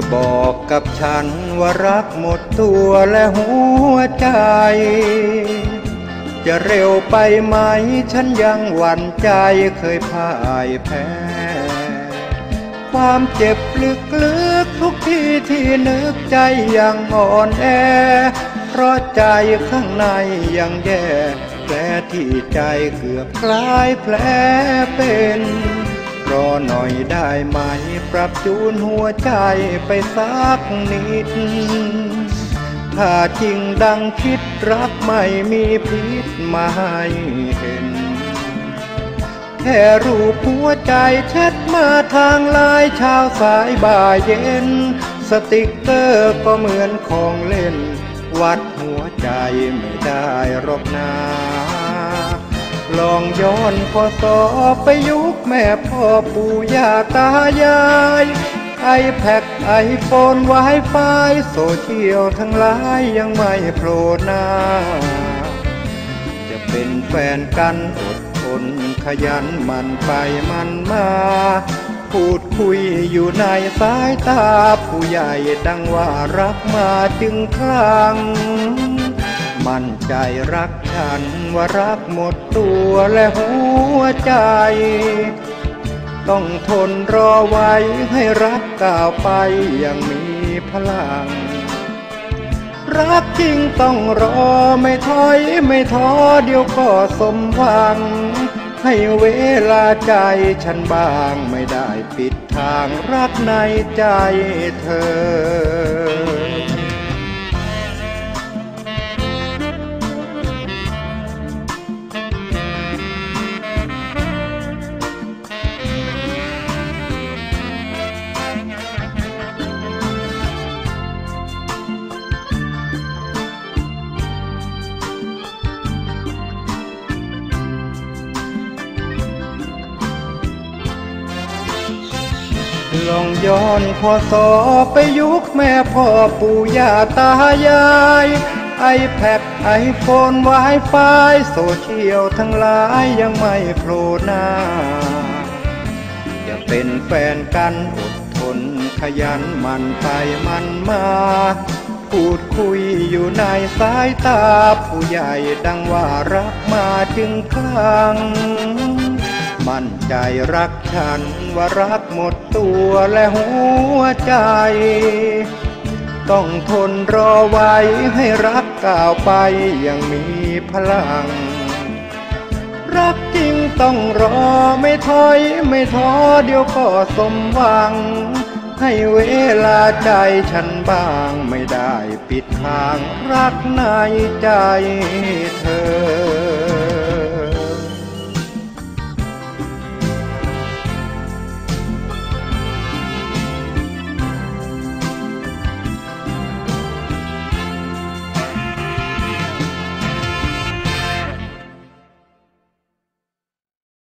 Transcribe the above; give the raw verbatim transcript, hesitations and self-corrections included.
บอกกับฉันว่ารักหมดตัวและหัวใจจะเร็วไปไหมฉันยังหวั่นใจเคยพ่ายแพ้ความเจ็บลึกๆทุกที่ที่นึกใจยังอ่อนแอเพราะใจข้างในยังแย่แผลที่ใจเกือบคล้ายแผลเป็นรอหน่อยได้ไหมปรับจูนหัวใจไปสักนิดถ้าจริงดังคิดรักไม่มีพิษมาให้เห็นแค่รูปหัวใจแชทมาทางไลน์เช้าสายบ่ายเย็นสติกเกอร์ก็เหมือนของเล่นวัดหัวใจไม่ได้หรอกนาลองย้อนพอสอไปยุคแม่พ่อปู่ย่าตายายไอแพดไอโฟนไวไฟโซเชียลทั้งหลายยังไม่โผล่หน้าจะเป็นแฟนกันอดทนขยันมันไปมันมาพูดคุยอยู่ในสายตาผู้ใหญ่ดังว่ารักมาจึงคลั่งมั่นใจรักฉันว่ารักหมดตัวและหัวใจต้องทนรอไว้ให้รักก้าวไปอย่างมีพลังรักจริงต้องรอไม่ถอยไม่ท้อเดี๋ยวก็สมหวังให้เวลาใจฉันบ้างไม่ได้ปิดทางรักในใจเธอลองย้อนพอสอไปยุคแม่พ่อปู่ย่าตายายไอแพดไอโฟนไวไฟโซเชียลทั้งหลายยังไม่โผล่หน้าจะเป็นแฟนกันอดทนขยันมันไปมันมาพูดคุยอยู่ในสายตาผู้ใหญ่ดังว่ารักมาจึงคลั่งมั่นใจรักฉันว่ารักหมดตัวและหัวใจต้องทนรอไว้ให้รักก้าวไปอย่างมีพลังรักจริงต้องรอไม่ถอยไม่ท้อเดี๋ยวก็สมหวังให้เวลาใจฉันบ้างไม่ได้ปิดทางรักในใจเธอ